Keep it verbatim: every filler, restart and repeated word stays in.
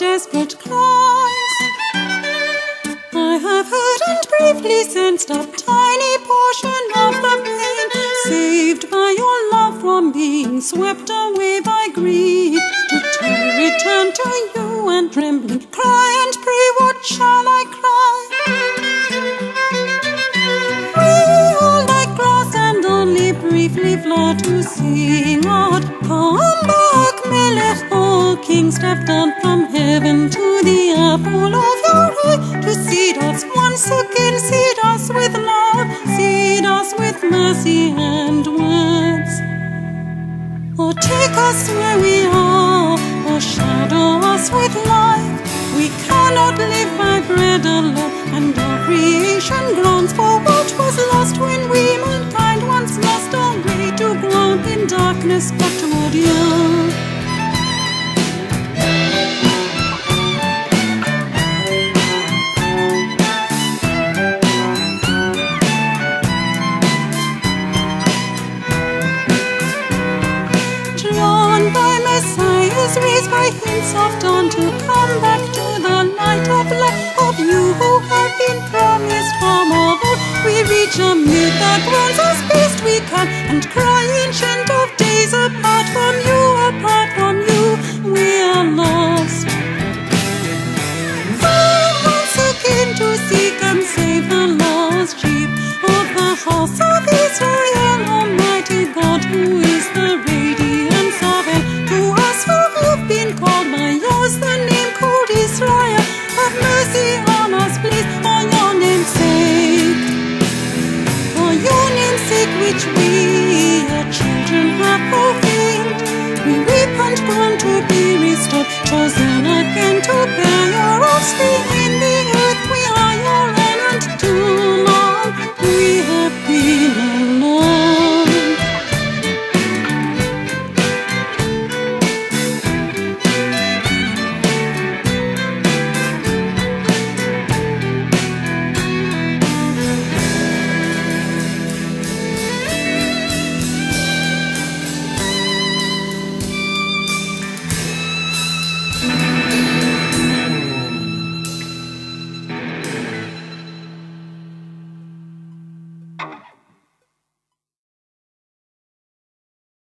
desperate cries. I have heard and briefly sensed a tiny portion of the pain, saved by your love from being swept away by grief, to turn, return to you and trembling cry and pray, what shall I cry? We all like grass and only briefly fly to see God. Come back, Melech, O King, step down from heaven to the apple of your eye, to seed us once again, seed us with love, seed us with mercy and words. Oh, take us where we are, oh, shadow us with life. We cannot live by bread alone, and our creation groans for what was lost when we, mankind, once lost our way to groan in darkness back toward you. Raised by hints of dawn to come back to the light of life of you who have been promised from of old. We reach amid the groans as best we can and cry, ancient of days, apart from you, apart from you, we are lost. Come once again to seek and save the lost sheep of the house of Israel, Almighty God, who is the radiance of it. To us who have been called by yours, the name called Israel, have mercy on us, please, for your name's sake. For your name's sake, which we, your children, have profaned, we weep and groan to be restored, chosen